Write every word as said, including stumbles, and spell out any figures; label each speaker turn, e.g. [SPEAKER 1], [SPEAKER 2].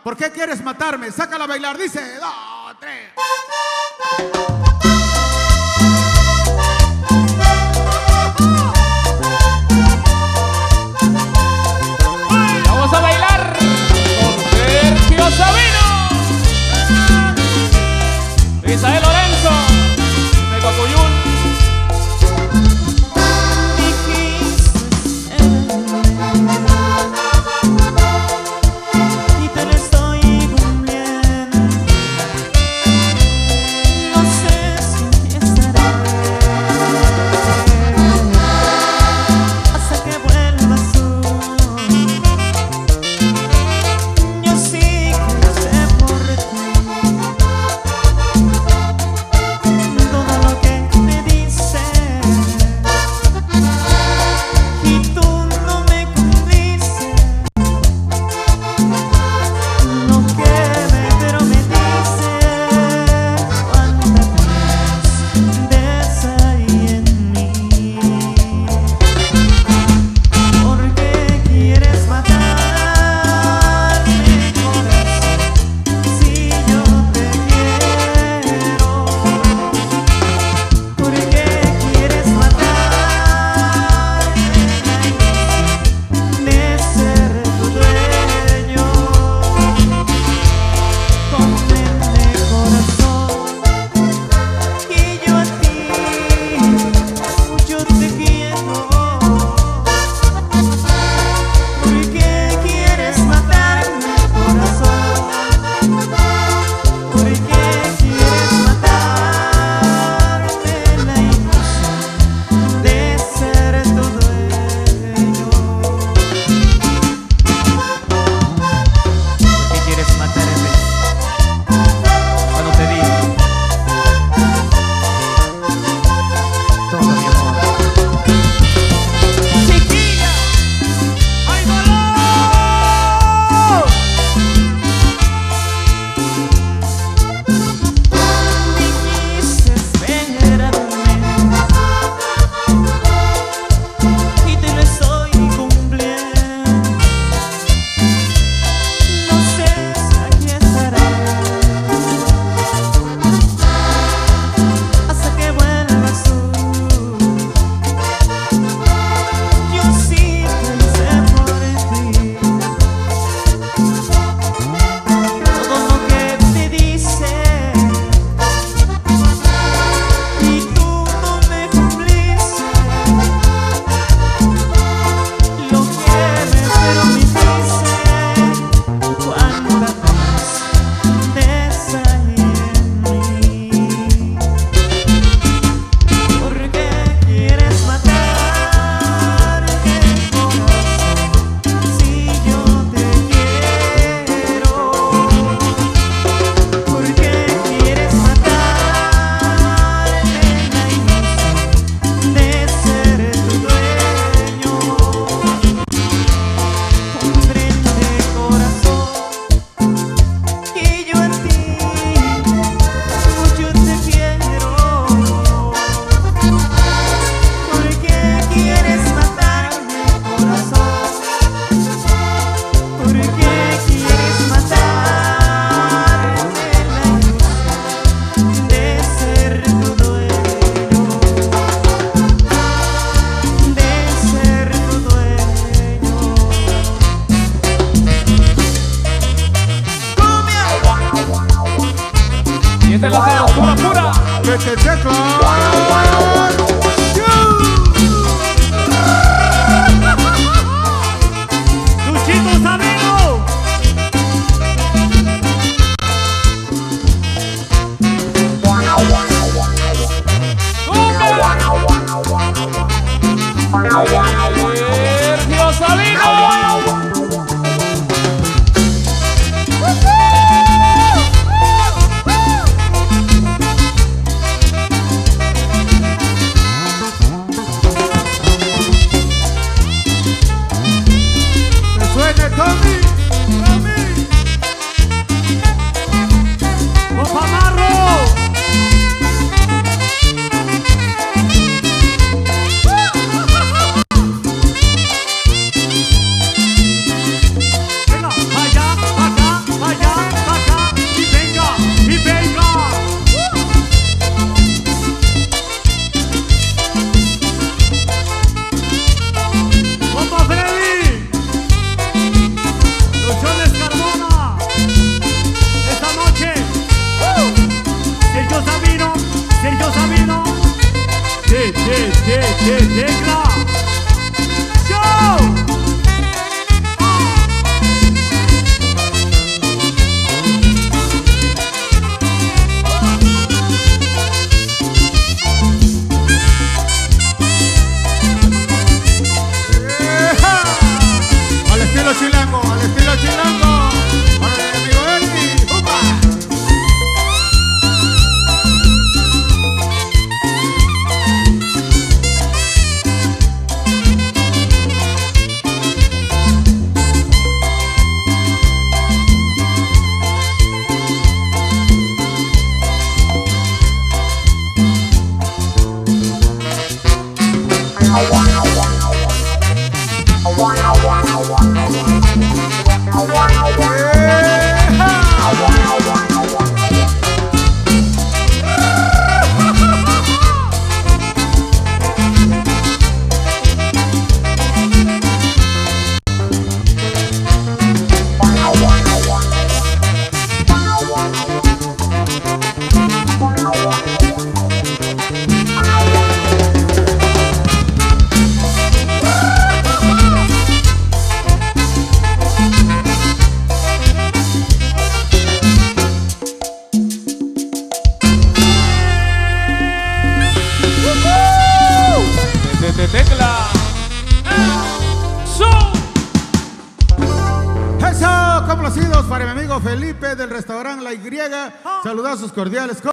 [SPEAKER 1] ¿Por qué quieres matarme? Sácala a bailar, dice. Dos, tres.
[SPEAKER 2] Vamos a bailar con Sergio Sabino, Isael Lorenzo, de Cocuyún.
[SPEAKER 3] Y te lo estoy cumpliendo. No sé si estaré hasta que vuelvas tú. Yo sí que sé por ti todo lo que me dices, y tú no me cumpliste lo que me prometiste cuando ves ahí en mí. ¿Por qué quieres matarme, corazón, si yo te quiero? ¿Por qué quieres matarme de ser tu dueño? Comprende, corazón, que yo a ti mucho te quiero. ¿Por qué quieres matarme, corazón? ¿Por qué quieres matarme la ilusión de ser tu dueño? ¿Por qué quieres matarme cuando te di todo mi amor? Chiquilla, ¡ay, dolor! Dijiste espérame y te lo estoy cumpliendo. No sé si aquí estaré hasta que vuelvas tú. Yo sí pensé por ti todo lo que te dice, y tú no me cumpliste lo que me prometiste cuando ves ahí en mí. ¿Por qué quieres matarme, corazón, si yo te quiero? ¿Por qué quieres matarme la ilusión de ser tu dueño? Comprende, corazón, que yo a ti mucho te quiero. ¿Por qué quieres matarme, corazón? ¿Por qué quieres matarme la ilusión de ser tu dueño? De ser tu dueño.
[SPEAKER 2] Y esta es la sabrosura pura.
[SPEAKER 1] ¡Que te checo!
[SPEAKER 3] ¡Luchito Sabino!
[SPEAKER 2] Sergio Sabino.
[SPEAKER 3] ¡Qué tecla! ¡Show!
[SPEAKER 1] Al estilo chilango, al estilo chilango. Para mi amigo Ernie. ¡Upa!
[SPEAKER 2] De tecla.
[SPEAKER 1] Eso, complacidos para mi amigo Felipe del restaurante La Y. Saludazos cordiales.